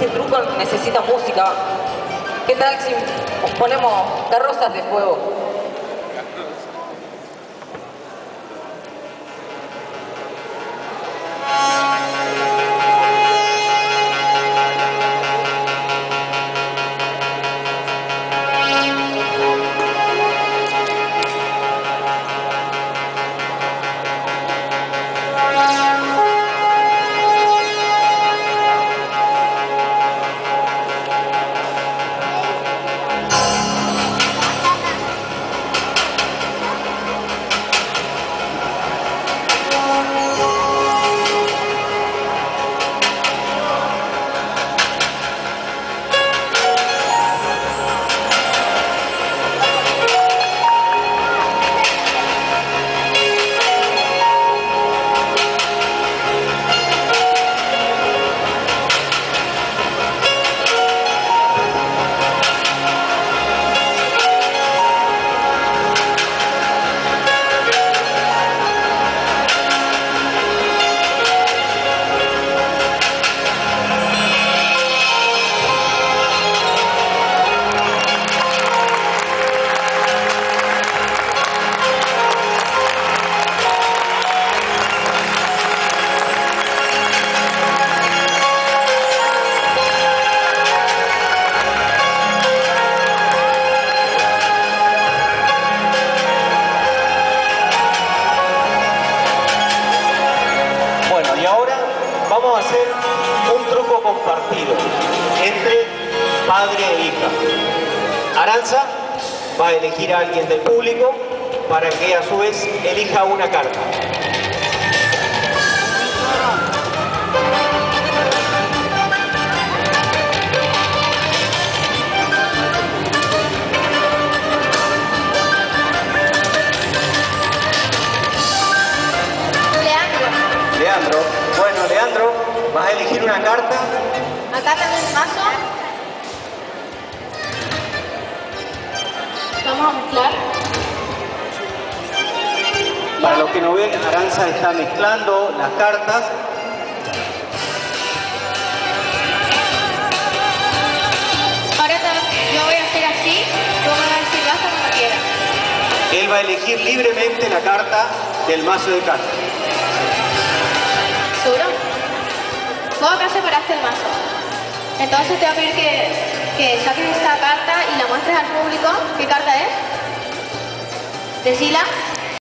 este truco necesita música. ¿Qué tal si ponemos carrozas de fuego? Vamos a hacer un truco compartido entre padre e hija. Aranza va a elegir a alguien del público para que a su vez elija una carta. Leandro. Bueno, Leandro, vas a elegir una carta. Acá tenés el mazo. Vamos a mezclar. Para los que no ven, Aranza está mezclando las cartas. Ahora yo voy a hacer así, tú me vas a decir basta cuando quieras. Él va a elegir libremente la carta del mazo de cartas. ¿Seguro? Vos acá separaste el mazo. Entonces te voy a pedir que saques esta carta y la muestres al público. ¿Qué carta es? Decila.